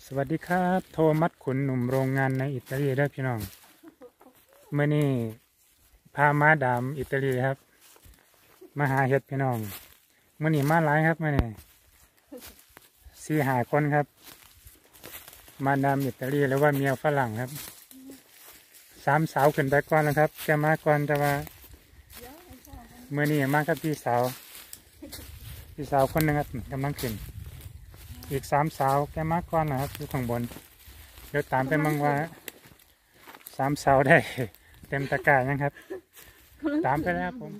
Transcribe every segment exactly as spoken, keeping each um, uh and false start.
วัสดีครับโทมัสขุนหนุ่มโรงงานในอิตาลีได้พี่น้องเมื่อนี้พามาดามอิตาลีครับมาหาเห็ดพี่น้องเมื่อนี้มาหลายครับเมื่อนี้สี่หาคนครับมาดามอิตาลีหรือว่าเมียฝรั่งครับสามสาวขึ้นไปก่อนแล้วครับแกมาก่อนแต่ว่าเมื่อนี้มากับพี่สาวพี่สาวคนหนึ่งครับกำลังขึ้นอีกสามสาวแกมาก่อนนะครับอยู่ข้างบนเดี๋ยวตามไปมั่งว่าสามสาวได้เต็มตะกร้ายังครับตามไปแล้วผม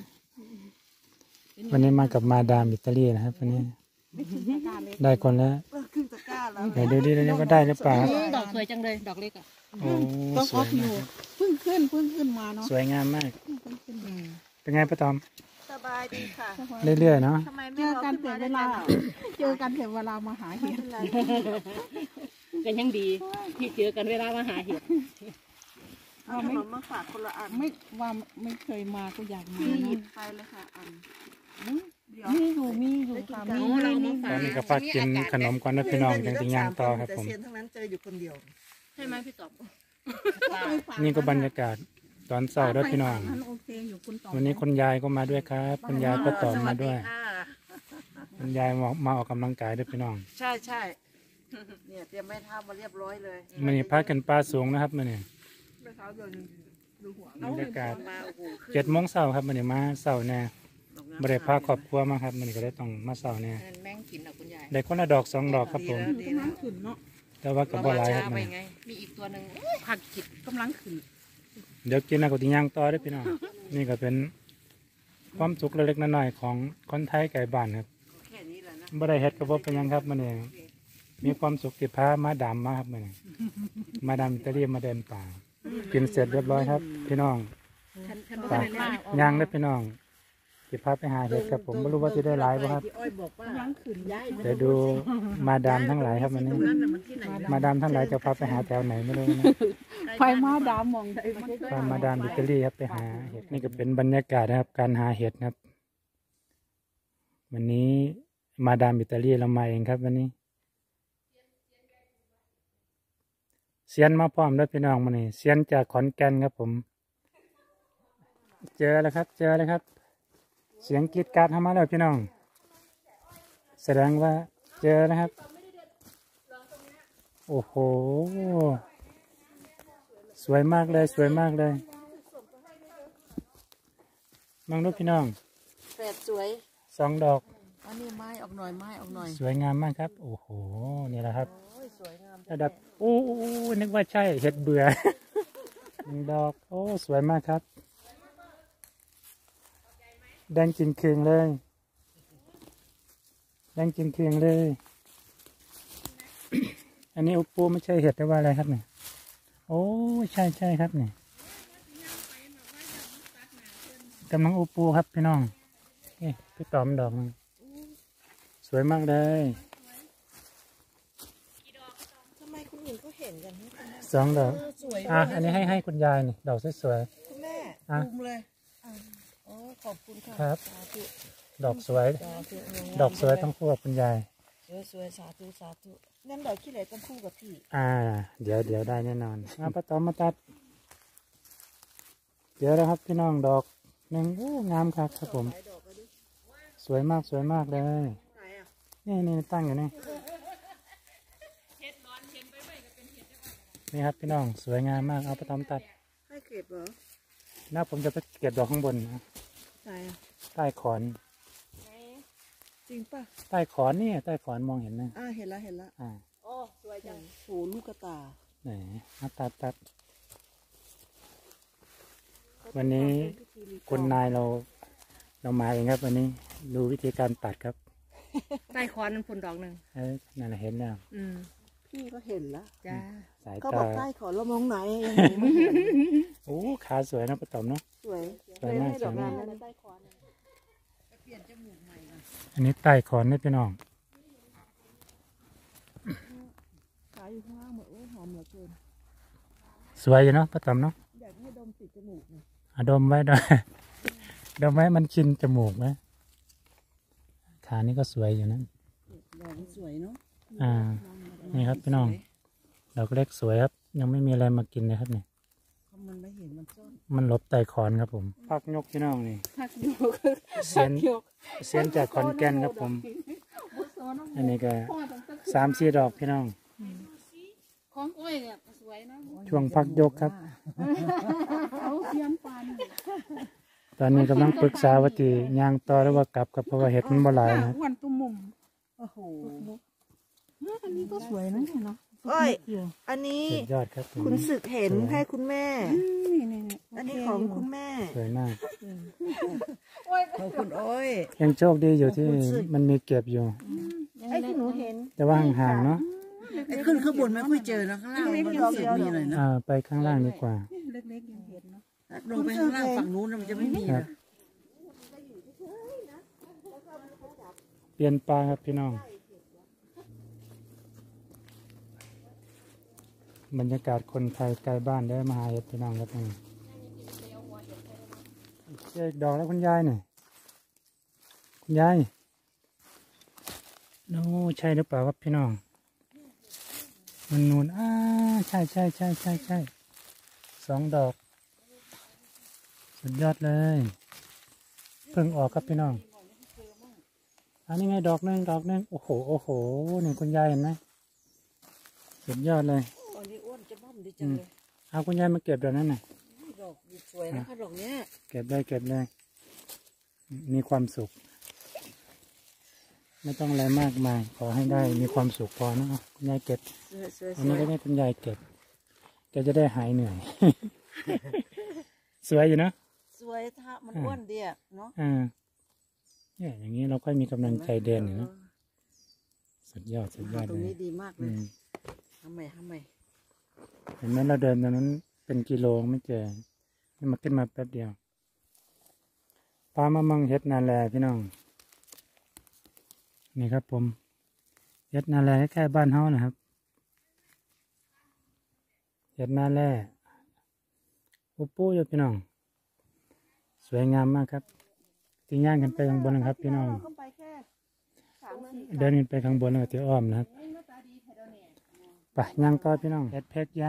วันนี้มากับมาดามอิตาลีนะครับวันนี้ได้คนแล้วไหนดูดิแล้วก็ได้หรือเปล่าดอกสวยจังเลยดอกเล็กอ่ะโอ้สวยมากเพิ่งขึ้นเพิ่งขึ้นมาเนาะสวยงามมากเป็นไงป้าตอมสบายดีค่ะเรื่อยๆเนาะเจอกันแต่เวลาเจอกันแต่เวลามาหาเห็ดกันยังดีที่เจอกันเวลามาหาเห็ดเอาขนมมาฝากคนละอันไม่ว่าไม่เคยมาก็อยากมาหยิบไปเลยค่ะอันมีอยู่มีอยู่ค่ะมีเรามาฝากตอนนี้ก็ฝากกินขนมก่อนนะพี่น้องยังจะย่างต่อครับผมแต่เซียนทั้งนั้นเจออยู่คนเดียวใช่ไหมพี่ตอบนี่ก็บรรยากาศตอนเช้าด้วยพี่น้องวันนี้คุณยายก็มาด้วยครับคุณยายก็ต่อมาด้วยคุณยายมามาออกกำลังกายด้วยพี่น้องใช่ใช่เนี่ยเตรียมไม้เท้ามาเรียบร้อยเลยมันนี่พักกันปลาสูงนะครับมันนี่บรรยากาศเจ็ดโมงเช้าครับมันนี่มาเช้าแน่ไม่ได้พาครอบครัวมาครับมันนี่ก็ได้ต้องมาเช้าแน่แมงกินหรอคุณยายได้คนละดอกสองดอกครับผมแต่ว่ากับบัวลายครับมันมีอีกตัวหนึ่งผักขิดกำลังขึ้นเดี๋ยวกินนะกุฏิย่างต่อได้พี่น้องนี่ก็เป็นความสุขเล็กๆน้อยๆของคนไทยไก่บ้านครับบ่ได้เฮ็ดกระบอกเป็นยังครับมันเองมีความสุขที่พามาดามมาครับมันมาดามอิตาลีมาเดินป่ากินเสร็จเรียบร้อยครับพี่น้องย่างได้พี่น้องที่พาไปหาเห็ดครับผมไม่รู้ว่าจะได้หลายป่ะครับเดี๋ยวดูมาดามทั้งหลายครับวันนี้มาดามทั้งหลายจะพาไปหาแถวไหนไม่รู้นะไปมาดามมองไปมาดามอิตาลีครับไปหาเห็ดนี่ก็เป็นบรรยากาศนะครับการหาเห็ดครับวันนี้มาดามอิตาลีเรามาเองครับวันนี้เซียนมาพร้อมด้วยพี่น้องมานี่เซียนจากขอนแก่นครับผมเจอแล้วครับเจอแล้วครับเสียงกรีดกราดเข้ามาแล้วพี่น้องแสดงว่าเจอนะครับโอ้โหสวยมากเลยสวยมากเลยมองดูพี่น้องแปดสวยสองดอกอันนี้ไม้ออกหน่อยไม้ออกหน่อยสวยงามมากครับโอ้โหนี่แหละครับระดับโอ้นึกว่าใช่เห็ดเบื่อหนึ่งดอกโอ้สวยมากครับแดงจริงเคืองเลยแดงจริงเคืองเลย อันนี้อุปูไม่ใช่เห็ดหรือว่าอะไรครับเนี่ยโอ้ใช่ใช่ครับเนี่ยกำลังอุปูครับพี่น้องเอ๊ะพี่ตอมดอกนึงสวยมากเลยทำไมคุณหญิงเขาเห็นกันสองดอกอ่ะอันนี้ให้ให้คุณยายนี่ดอกสวยๆคุณแม่ดูเลยอ๋อขอบคุณค่ะครับดอกสวยดอกสวยต้องคู่กับคุณยายสวยสวยสาธุสาธุงั้นดอกขี้เหร่ต้องคู่กับพี่อ่าเดี๋ยวเดี๋ยวได้แน่นอนมาป้าตอมมาตัดเดี๋ยวแล้วครับพี่น้องดอกหนึ่งโอ้งามครับครับผมสวยมากสวยมากเลยนี่นี่ตั้งอยู่นี่นี่ครับพี่น้องสวยงามมากเอาป้าตอมตัดให้เก็บเหรอน่าผมจะไปเก็บดอกข้างบนนะใต้ขอนจริงป่ะใต้ขอนนี่ใต้ขอนมองเห็นไหมอ่าเห็นแล้วเห็นแล้วอ่าโอ้สวยจังโหลูกกระตาไหนตัดตัดวันนี้คุณนายเราเรามาเองครับวันนี้ดูวิธีการตัดครับใต้ขอนนั่นผลดอกหนึ่งเออนั่นเห็นแล้วอืมพี่ก็เห็นแล้วจ้าสายตาเขาบอกใต้ขอนเรามองไหนโอ้ขาสวยนะป้าต๋อมเนาะสวยสวยมากสวยมากเปลี่ยนจมูกใหม่อันนี้ใต้ขอนนี่พี่น้องขายอยู่ข้างล่างเหมือนหอมเหลือเกินสวยอยู่เนาะป้าต๋อมเนาะอยากให้ดมติดจมูกอ่ะดมไว้ด้วยดมไว้มันชินจมูกไหมขานี่ก็สวยอยู่นะดอกสวยเนาะอ่านี่ครับพี่น้องดอกเล็กสวยครับยังไม่มีอะไรมากินเลยครับเนี่ยมันไม่เห็นมันซ่อนมันหลบไต่ขอนครับผมพักยกพี่น้องนี่ผักอยู่เสียนเสียนจากขอนแก่นครับผม อันนี้ก็สามสี่ดอกพี่น้องของอ้อยเนี่ยสวยนะช่วงพักยกครับเขาเสียมปานตอนนี้กำลังปรึกษาว่าตีย่างต่อหรือว่ากลับกับเพราะว่าเห็ดมันบ่หลายนะอ้วนตุ้มมุมโอ้โหอันนี้ก็สวยนะเนี่ยเนาะเอ้ยอันนี้สุดยอดครับผมคุณศึกเห็นให้คุณแม่นี่นี่นี่อันนี้ของคุณแม่สวยมากของคุณโอ้ยยังโชคดีอยู่ที่มันมีเก็บอยู่ไอ้ที่หนูเห็นแต่ว่าห่างๆเนาะไอ้ขึ้นข้างบนไม่ค่อยเจอนะข้างล่างมันรู้สึกมีหน่อยนะอ่าไปข้างล่างดีกว่าเล็กๆยังเห็นเนาะลงไปข้างล่างฝั่งนู้นน่ะมันจะไม่มีครับนะเปลี่ยนปลาครับพี่น้อง บรรยากาศคนไทยไกลบ้านได้มาหาเห็ดพี่น้องครับนี่เจ๊ดอกแล้วคุณยายหน่อยคุณยายโน้ใช่หรือเปล่าครับพี่น้องมันนูนอ่าใช่ใช่ใช่ใช่ใช่สองดอก สุดยอดเลยเพิ่งออกครับพี่น้องอันนี้ไงดอกหนึ่งดอกหนึ่งโอ้โหโอ้โหนี่คุณยายเห็นไหมสุดยอดเลยตอนนี้อ้วนจะบ้อมดีจังเลยเอาคุณยายมาเก็บดอกนั้นน่ะดอกสวยนะคะดอกเนี้ยเก็บเลยเก็บเลยมีความสุข ไม่ต้องอะไรมากมายขอให้ได้มีความสุขพอนะเอาคุณยายเก็บสวยสวยอันนี้ก็ให้คุณยายเก็บแกจะได้หายเหนื่อย สวยอยู่เนอะสวยถ้ามันอ้วนดีอะเนาะอ่าเนี่ยอย่างนี้เราค่อยมีกำลังใจเดินอยู่นะสุดยอดสุดยอดตรเลงยนี้ดีมากเลอืยมทำไมทำไมเห็นไหมเราเดินตรงนั้นเป็นกิโลไม่เจอนี่มาขึ้นมาแป๊บเดียวปลามามังเฮ็ดนาแลพี่น้องนี่ครับผมเฮ็ดนาแลแค่บ้านเฮานะครับเฮ็ดนาแลอุปูอยู่พี่น้องสวยงามมากครับที่ย่างกันไปข้างบนนะครับพี่น้องก็ไปแค่สามสี่เดินขึ้นไปข้างบนแล้วก็ที่อ้อมนะครับไปย่างต่อพี่น้องเฮ็ดเพชรยาย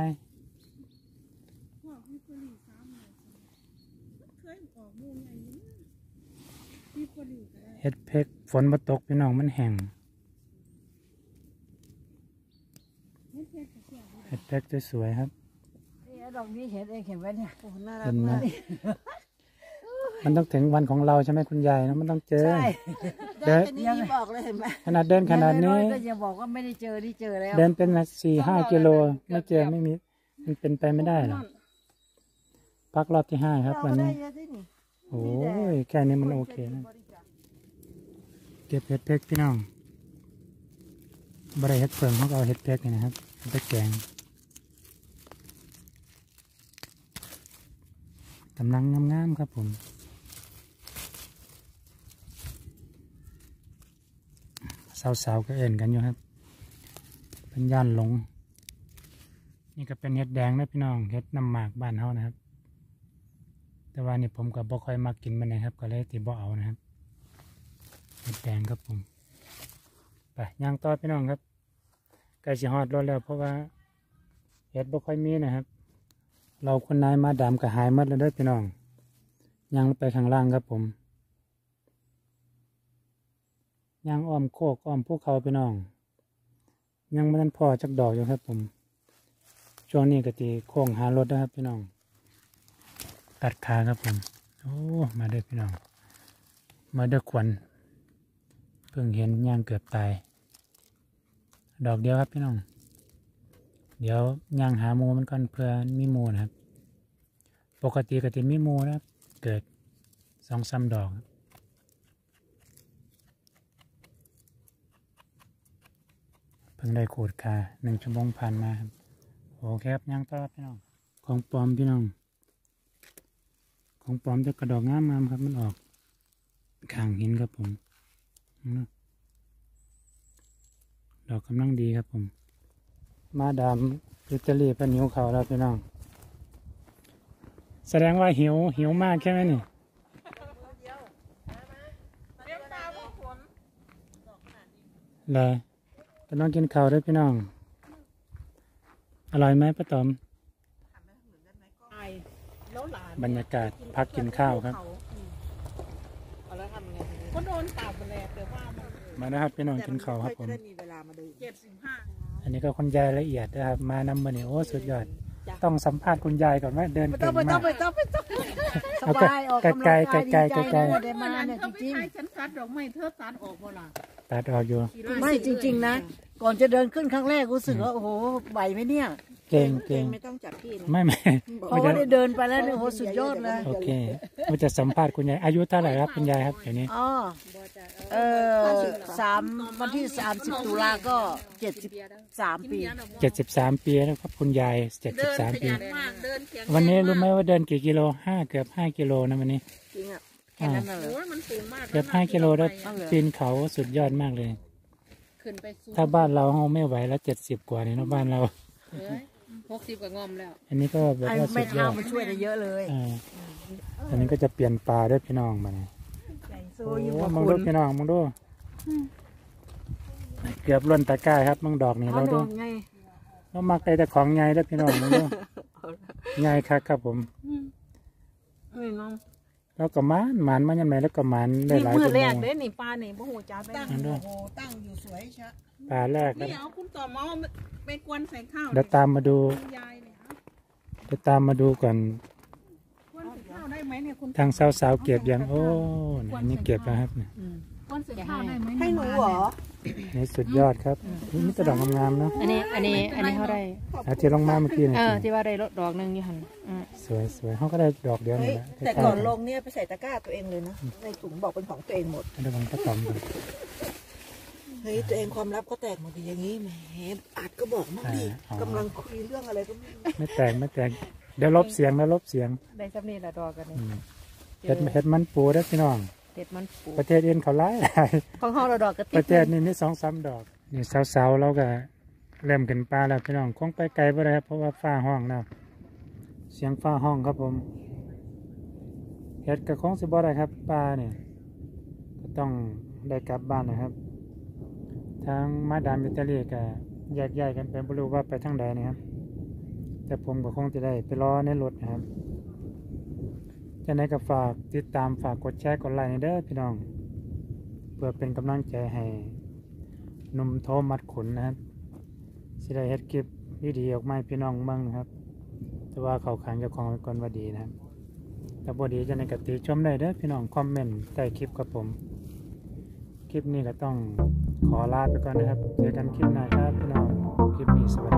เคยออกมูไงนี่มีคนอยู่ก็ได้เฮ็ดเพชรฝนมาตกพี่น้องมันแห้งเฮ็ดเพชรสวยๆครับนี่ดอกนี้เห็นเองเห็นไหมเนี่ยโอ้น่ารัเห็กนไหมมากมันต้องถึงวันของเราใช่ไหมคุณยายนะมันต้องเจอใช่เดิเดินนนี้ยิ้มออกเลยเห็นไหมขนาดเดินขนาดนี้ก็อย่าบอกว่าไม่ได้เจอที่เจอแล้วเดินเป็นสี่ห้ากิโลไม่เจอไม่มีมันเป็นไปไม่ได้หรอกพักรอบที่ห้าครับเราวันได้นี้เยอะที่นี่โอ้ยแค่นี้มันโอเคนะเก็บเห็ดเพชรพี่น้องบริเฮ็ดเพิ่มเขาก็เอาเห็ดเพชรนี่นะครับเอาไปแกงกำลังงามๆครับผมสาวๆก็เอ็นกันอยู่ครับเป็นย่านหลงนี่ก็เป็นเห็ดแดงนะพี่น้องเห็ดน้ำหมากบ้านเขานะครับแต่ว่านี่ผมก็บ่ค่อยมากินมันนะครับก็เลยติบ่เอานะครับเห็ดแดงครับผมไปย่างต่อพี่น้องครับใกล้สิฮอดรถแล้วเพราะว่าเห็ดบ่ค่อยมีนะครับเราคนนายมาดามก็หายหมดแล้วเด้อพี่น้องย่างลงไปข้างล่างครับผมย่างอ้อมโคกอ้อมภูเขาพี่น้องยังไม่ทันพอจักดอกอยู่ครับผมช่วงนี้ก็ตีโค้งหารถนะครับพี่น้องตัดขาครับผมโอ้มาเด้อพี่น้องมาเด้อขวัญเพิ่งเห็นย่างเกือบตายดอกเดียวครับพี่น้องเดี๋ยวย่างหาหมูมันก่อนเพื่อมีหมูนะครับปกติก็จะมีหมูนะครับเกิดสองสามดอกเพิ่งได้ขูดขาหนึ่งชั่วโมงผ่านมาครับโอเคครับย่างต่อพี่น้องของปลอมพี่น้องของปลอมจะกระดอกงามๆครับมันออกข้างหินครับผมดอกกำลังดีครับผมมาดามอิตาลีเป็นหิวเขาแล้วพี่น้องแสดงว่าหิวหิวมากใช่ไหมนี่เลยจะต้องกินข้าวด้วยพี่น้องร่อยไหมป้าตอมไอแล้วหลานบรรยากาศพักกินข้าวครับเอาแล้วทำไงก็โดนตับไปแล้วแต่ว่ามันมานะครับพี่น้องกินข้าวครับผมจะได้มีเวลามาดูเจ็ดสิบห้าอันนี้ก็คุณยายละเอียดนะครับมานำมาเนี่ยโอ้สุดยอด ต้องสัมภาษณ์คุณยายก่อนว่าเดินไม่เก่ต้อง งไม่ต้มาอก งไม่ต้องไม่ต้องสเอาบายออกไกลกำไกลลังไกลกายไกลดีไกลใจไกลนะได้เมื่อมานั้นเนี่ยเขาจไม่ริงให้ฉันตัดดอกไม้เธอตัดออกบ่ล่ะตัดออกอยู่ๆไม่จริง ๆ นะ ก่อนจะเดินขึ้นครั้งแรกรู้สึกว่าโอ้โหไหวไหมเนี่ยเก่งเก่งไม่ต้องจับพี่นะไม่ไม่เพราะว่าได้เดินไปแล้วเนี่ยโอ้โหสุดยอดเลยโอเคว่าจะสัมภาษณ์คุณยายอายุเท่าไหร่ครับคุณยายครับเดี๋ยวนี้อ๋อเออสามวันที่สามสิบตุลาก็เจ็ดสิบสามปีเจ็ดสิบสามปีแล้วครับคุณยายเจ็ดสิบเดินสามขปียันมากเดินแข็งวันนี้รู้ไหมว่าเดินกี่กิโลห้าเกือบห้ากิโลนะวันนี้จริงอ่ะแค่นั้นน่ะเหรอโอ้ยมันสูงมากเกือบห้ากิโลแล้วเอาเหรอปีนเขาสุดยอดมากเลยขึ้นไปสูงถ้าบ้านเราเราไม่ไหวแล้วเจ็ดสิบกว่าเนี่ยเนาะบ้านเราเอ้ยหกสิบกับงอมแล้วอันนี้ก็แบบไอ้ว่าสุไม่ดยเท้าอดมันช่วยได้เยอะเลยอ่าอันนี้ก็จะเปลี่ยนปลาด้วยพี่น้องมาเนี่ยใหญ่โซโอ้ยิ่งโหกว่ามึงคุดูณพี่น้องมึงดูเกือบล้นตะกร้าครับมึงดอกนี่เขาเราดดูอกไงเรามักได้แต่ของใหญ่ด้วยพี่น้องมึงดูใหญ่ครับครับผมไม่น้องแล้วก็หมานหมานมันยังไงแล้วก็หมานได้นี่หลายมือตัวแรโมกงเด้นี่ปลานี่บ่หูจ้าตั้งอันด้วยโอ้ตั้งอยู่สวยชะปลาแรกครับนี่เอาคุณต่อมาไปกวนใส่ข้าวเดี๋ยวตามมาดูคุณยายเนี่ยเอาเดี๋ยวตามมาดูก่อนกวนใส่ข้าวได้ไหมเนี่ยคุณทางสาวๆเก็บยังโอ้อันนี้เก็บแล้วครับเนี่ยกวนใส่ข้าวได้ไหมให้หนูเหรอนี่สุดยอดครับนี่มีแต่ดอกงามๆเนาะอันนี้อันนี้อันนี้เขาได้อาที่ลงมาเมื่อกี้นี่เออที่ว่าได้ดอกหนึ่งอยู่หันอืมสวยสวยเขาก็ได้ดอกเดียวเฮ้นี่ยแหละแต่ก่อนลงเนี่ยไปใส่ตะกร้าตัวเองเลยนะในถุงบอกเป็นของตัวเองหมดเดี๋ยวผมก็ตอมกันเฮ้ยตัวเองความลับก็แตกหมดดีอย่างนี้แหมอาจก็บอกมั่งดิกำลังคุยเรื่องอะไรก็ไม่รู้ไม่แตกไม่แตกเดี๋ยวลบเสียงแล้วลบเสียงได้สักนี่ละดอกกันนี่อืมเห็ดเห็ดมันปูได้อพี่น้องเด็ดมันปูประเทศอื่นเขาไล่หลายของเขาเราดอกกระปติระกเทศนี้มีสองสามดอกนี่สาวๆเราก็เริ่มขึ้นปลาแล้วพี่น้องคงไปไกลไปเลยครับเพราะว่าฟ้าห้องแล้วเสียงฟ้าห้องครับผมเห็ดกระคงสิบ่ได้ครับปลาเนี่ยก็ต้องได้กลับบ้านนะครับ ทางมาดามอิตาลีก็แยกย้ายกันไปไม่รู้ว่าไปทางใดนะครับ แต่ผมก็คงจะได้ไปรอในรถนะครับจะไหนก็ฝากติดตามฝากกดแชร์กดไลค์ในเด้อพี่น้อง เพื่อเป็นกำลังใจให้หนุ่มโทมัดขุนนะครับสิได้เฮ็ดคลิปดีๆออกมาให้พี่น้องเมืองนะครับ แต่ว่าเขาขังเจ้าของไว้ก่อนว่าดีนะครับแต่บ่ดีจะในกติชมได้เด้อพี่น้องคอมเมนต์ใต้คลิปกับผม คลิปนี้ก็ต้องขอลาไปก่อนนะครับ เจอกันคลิปหน้าครับพี่น้อง คลิปนี้สวัสดี